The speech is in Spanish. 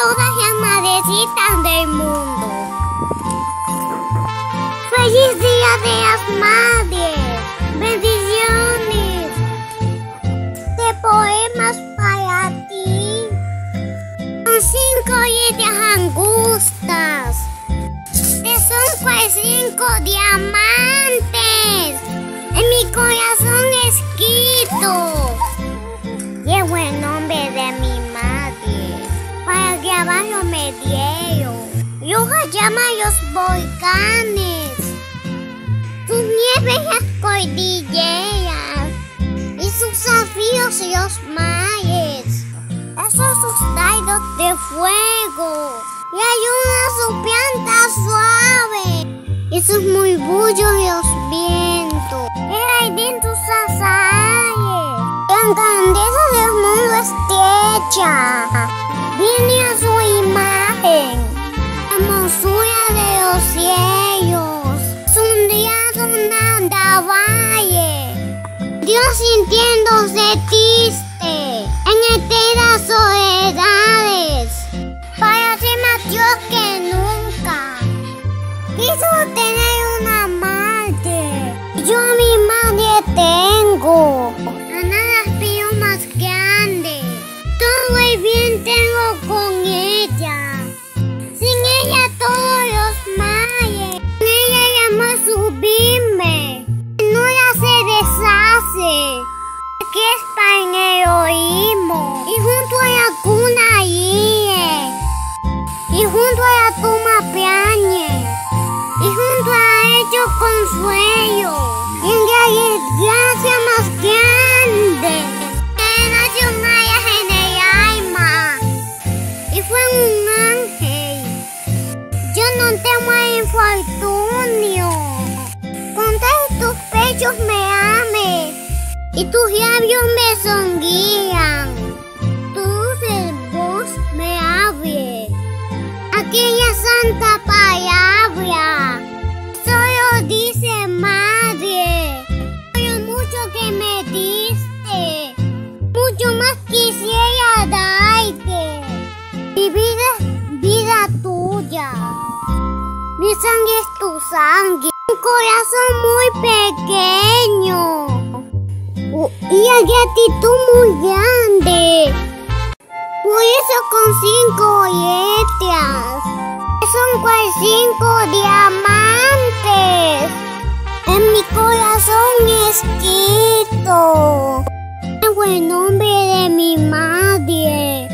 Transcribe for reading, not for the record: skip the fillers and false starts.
todas las madrecitas del mundo. ¡Feliz Día de las Madres! ¡Bendiciones! De poemas para ti. Con 5 letras angustas. Que son pues 5 diamantes. En mi corazón escrito. Llevo el nombre de mi madre. Para grabarlo me dieron. Roja llama los volcanes. Sus nieves las cordilleras. Y sus zafíos los mares. Esos sus tallos de fuego. Y hay una su planta suave. Y sus murmullos los vientos. El aire en tus azares. La grandeza del mundo estrecha. Viene a su imagen. La hermosura de los cielos. Es un día donde valle. Dios sintiéndose triste en eternas soledades. Para ser más Dios que nunca. Quiso tener una madre. Yo a mi madre tengo. A nada pido más grande. Todo el bien tengo con ella. Sin ella todos los males. Con ella llama a subirme. No la se deshace. Aquí está en el egoísmo. Y junto a la cuna ríe. Y junto a la tumba plañe. Y junto a ellos consuelo. Y en la desgracia más grande. Que nació Maya en el alma. Y fue un ángel. Yo no temo el infortunio. Contra tus pechos me ames. Y tus labios me sonrían. Tu dulce voz me abre. Aquella santa palabra solo dice madre. Lo mucho que me diste, mucho más quisiera darte. Mi vida es vida tuya. Mi sangre es tu sangre. Un corazón muy pequeño. Y la gratitud muy grande. Por eso con 5 letras. Son pues 5 diamantes. En mi corazón escrito. Tengo el nombre de mi madre.